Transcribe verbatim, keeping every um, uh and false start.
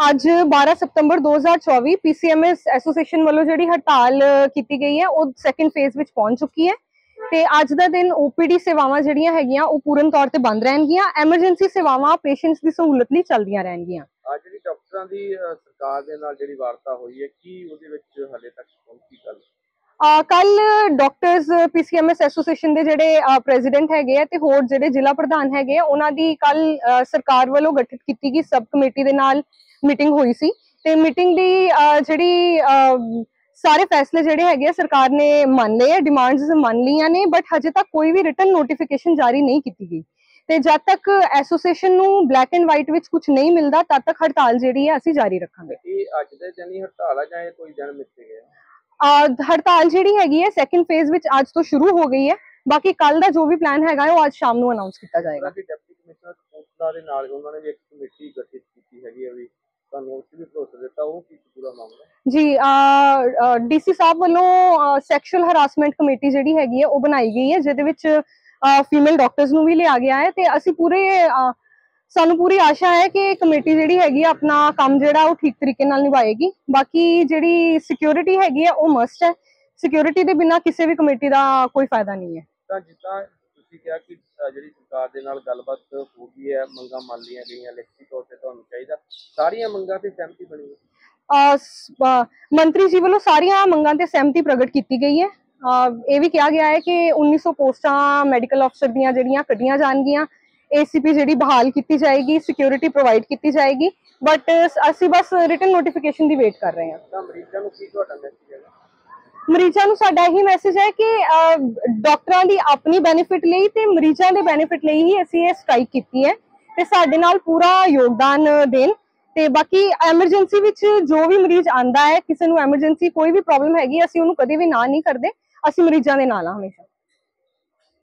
ਅੱਜ बारह सितंबर दो हज़ार चौबीस पीसीएमएस एसोसीएशन वालों जिहड़ी हड़ताल की गई है वो सैकेंड फेज विच पहुंच चुकी है ते अज दा दिन ओपीडी सेवावां जिहड़ियां हैगियां वो पूर्ण तौर ते बंद रहणगियां। एमरजेंसी सेवावां पेशेंट्स की सहूलत लई चलदियां रहणगियां। आज जिहड़ी डॉक्टरां दी सरकार दे नाल जिहड़ी वार्ता होई है की उहदे विच हले तक पहुंची गल? कल डॉक्टर्स पीसीएमएस एसोसीएशन के जिहड़े प्रेजिडेंट हैगे ते होर जिहड़े जिला प्रधान हैगे उन्हां दी कल सरकार वालों गठित की गई सब कमेटी दे नाल मीटिंग हुई सी ते मीटिंग दी जिहड़ी सारे फैसले जिहड़े हैगे सरकार ने मान लए, डिमांड्स मान लियां ने, बट हजे तक कोई भी रिटन नोटिफिकेशन जारी नहीं की गई। ते जब तक एसोसीएशन नू ब्लैक एंड वाइट विच कुछ नहीं मिलता तब तक हड़ताल जिहड़ी है असीं जारी रखांगे। ਇਹ ਅੱਜ ਦੇ ਦਿਨ ਹੀ हड़ताल है ਜਾਂ कोई दिन मिथे गया? हड़ताल जिहड़ी हैगी है सैकेंड फेज विच आज तो शुरू हो गई है। बाकी कल का जो भी प्लान हैगा वो आज शाम को अनाउंस किया जाएगा। डिप्टी कमिश्नर कपूरथला दे नाल उन्होंने भी एक कमेटी गठित की हैगी अभी ਤੁਹਾਨੂੰ ਉਸ ਵੀ ਭਰੋਸਾ ਦਿੱਤਾ ਉਹ ਕੀ ਪੂਰਾ ਮਾਮਲਾ जी डीसी साहब वालों सैक्शुअल हरासमेंट कमेटी जिहड़ी हैगी है वो बनाई गई है जिहदे विच फीमेल डॉक्टर्स नूं भी लिया गया है ते असीं पूरे सानू पूरी आशा है कि कमेटी जिहड़ी हैगी अपना काम जिहड़ा वो ठीक तरीके नाल निभाएगी। बाकी जिहड़ी सिक्योरिटी हैगी है वो मस्ट है, सिक्योरिटी दे बिना किसी भी कमेटी का कोई फायदा नहीं है। ਤਾਂ ਜਿੱਦਾਂ ਤੁਸੀਂ ਕਿਹਾ ਕਿ ਜਿਹੜੀ ਸਰਕਾਰ ਦੇ ਨਾਲ ਗੱਲਬਾਤ ਹੋ ਗਈ ਹੈ, ਮੰਗਾਂ ਮੰਨ ਲਈਆਂ ਗਈਆਂ, ਲਿਖਤੀ ਤੌਰ ਤੇ ਤੁਹਾਨੂੰ ਚਾਹੀਦਾ, ਸਾਰੀਆਂ ਮੰਗਾਂ ਤੇ ਸਹਿਮਤੀ ਬਣੀ ਹੈ? मंत्री जी वालों सारिया मंगां ते सहमति प्रगट की गई है। यह भी कहा गया है कि उन्नीस सौ पोस्टां मैडिकल अफसर दियां जिहड़ियां कड्ढियां जाणगियां, एसीपी जिहड़ी बहाल की जाएगी, सिक्योरिटी प्रोवाइड की जाएगी, बट असीं बस रिटन नोटिफिकेशन की वेट कर रहे हैं। ਤਾਂ ਮਰੀਜ਼ਾਂ ਨੂੰ ਕੀ ਤੁਹਾਡਾ ਮੈਸੇਜ ਹੈ? ਮਰੀਜ਼ਾਂ ਨੂੰ ਸਾਡਾ ਇਹੀ ਮੈਸੇਜ ਹੈ ਕਿ ਡਾਕਟਰਾਂ ਦੀ ਆਪਣੀ ਬੈਨੀਫਿਟ ਲਈ ਤੇ ਮਰੀਜ਼ਾਂ ਦੇ ਬੈਨੀਫਿਟ ਲਈ ਹੀ ਅਸੀਂ ਇਹ ਸਟ੍ਰਾਈਕ ਕੀਤੀ ਹੈ ਤੇ ਸਾਡੇ ਨਾਲ ਪੂਰਾ ਯੋਗਦਾਨ ਦੇਣ। ਤੇ ਬਾਕੀ ਐਮਰਜੈਂਸੀ ਵਿੱਚ ਜੋ ਵੀ ਮਰੀਜ਼ ਆਂਦਾ ਹੈ, ਕਿਸੇ ਨੂੰ ਐਮਰਜੈਂਸੀ ਕੋਈ ਵੀ ਪ੍ਰੋਬਲਮ ਹੈਗੀ, ਅਸੀਂ ਉਹਨੂੰ ਕਦੇ ਵੀ ਨਾ ਨਹੀਂ ਕਰਦੇ, ਅਸੀਂ ਮਰੀਜ਼ਾਂ ਦੇ ਨਾਲ ਹਾਂ ਹਮੇਸ਼ਾ।